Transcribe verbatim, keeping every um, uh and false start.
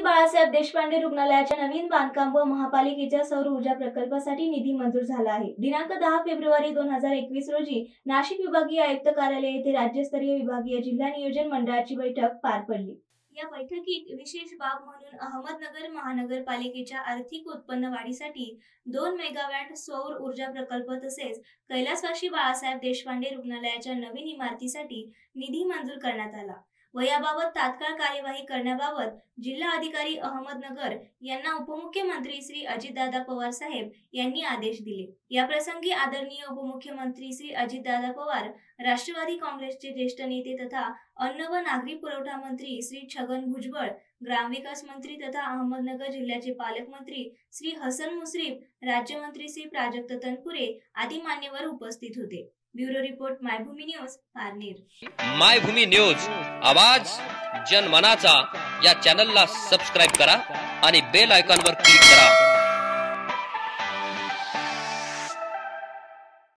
बाळासाहेब देशपांडे रुग्णालयाच्या नवीन बांधकाम व महापालिकेच्या सौर ऊर्जा प्रकल्पासाठी निधी मंजूर झाला आहे। दिनांक दहा फेब्रुवारी दोन हजार एकवीस रोजी नाशिक विभागीय आयुक्त कार्यालय येथे राज्यस्तरीय विभागीय जिल्हा नियोजन मंडळाची बैठक पार पडली। या बैठकीत विशेष बाब म्हणून अहमदनगर महानगरपालिकेच्या आर्थिक उत्पन्न वाढीसाठी दोन मेगावॅट सौर ऊर्जा प्रकल्प तसेच कैलासवासी बाळासाहेब देशपांडे रुग्णालयाच्या नवीन इमारतीसाठी निधी मंजूर करण्यात आला व याबाबत तात्काळ कार्यवाही करण्याबाबत जिल्हा अधिकारी अहमदनगर यांना उपमुख्यमंत्री श्री अजितदादा पवार साहेब यांनी आदेश दिले। या प्रसंगी आदरणीय उपमुख्यमंत्री श्री अजितदादा पवार, राष्ट्रवादी काँग्रेसचे ज्येष्ठ नेते तथा अन्न व नागरी पुरवठा मंत्री श्री छगन भुजबळ, ग्रामविकास मंत्री तथा अहमदनगर जिल्ह्याचे पालकमंत्री श्री हसन मुश्रीफ, राज्यमंत्री श्री प्राजक्त तनपुरे आदी मान्यवर उपस्थित होते। Bureau report Mybhoomi news, Parner. Mybhoomi news, आवाज जनमनाचा। या चॅनलला सबस्क्राइब करा आणि बेल आयकॉनवर क्लिक करा।